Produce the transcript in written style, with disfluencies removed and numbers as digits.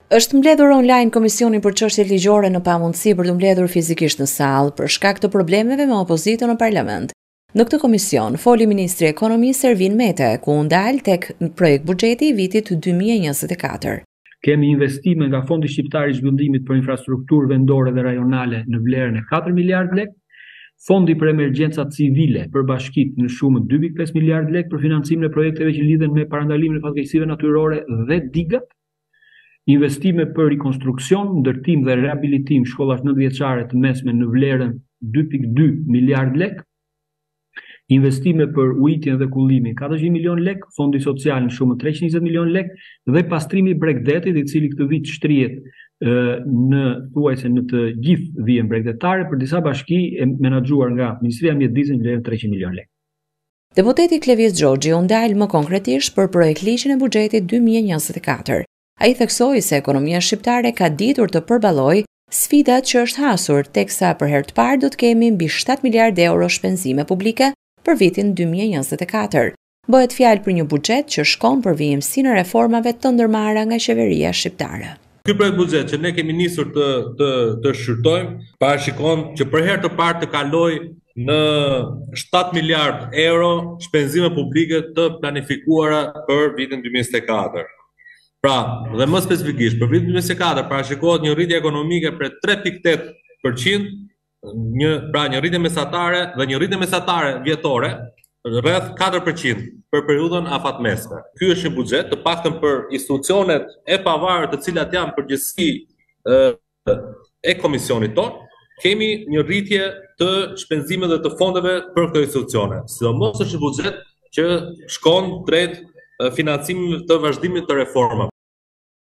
Është mbledhur online Komisioni për Çështjet Ligjore në pamundësi për të mbledhur fizikisht në sallë për shkak të problemeve me opozitën në parlament. Në këtë komision foli Ministri i Ekonomisë Ervin Mete, ku u ndal tek projekt buxheti i vitit 2024. Kemi investime nga Fondi Shqiptar i Zhvillimit për Infrastrukturë Vendore dhe Rajonale në vlerën e 4 miliard lek, Fondi për Emergjenca Civile për Bashkitë në shumën 2,5 miliard lek për financimin e projekteve që lidhen me parandalimin e fatkeqësive natyrore dhe digat, investime për rikonstruksion, ndërtim dhe rehabilitim shkollash 9-vjeçare të mesme në vlerën 2,2 miliard lek, investime për ujitjen dhe kullimin 400 milion lek, fondi social në shumën 320 milion lek dhe pastrimi i bregdetit, i cili këtë vit shtrihet thuajse në të gjithë vijën bregdetare për disa bashki e menaxhuar nga Ministria e Mjedisë në vlerën 300 milion lek. Deputeti Kleviz Xhoxhi u ndal më konkretisht për projektligjin e buxhetit 2024. Ai theksoi se ekonomia shqiptare ka ditur të përballojë sfidat që është hasur, teksa për herë të parë do të kemi mbi 7 miliardë euro shpenzime publike për vitin 2024. Bëhet fjalë për një buxhet që shkon për vijimsi në reformave të ndërmarra nga qeveria shqiptare. Ky projekt buxhet që ne kemi nisur të shqyrtojmë, parashikon që për herë të parë të kalojë në 7 miliard euro shpenzime publike të planifikuara për vitin 2024. Pra, dhe më specifikisht, për vitin 2024 parashikohet një rritje ekonomike për 3,8%, një rritje mesatare dhe një rritje mesatare vjetore rreth 4% për periudhën afatmesme. Ky është një buxhet të paktën për institucionet e pavarur të cilat janë përgjegjësi e komisionit tonë, kemi një rritje të shpenzimeve dhe të fondeve për këto institucione. Sidomos është një buxhet që shkon drejt financimit të vazhdimit të reformave.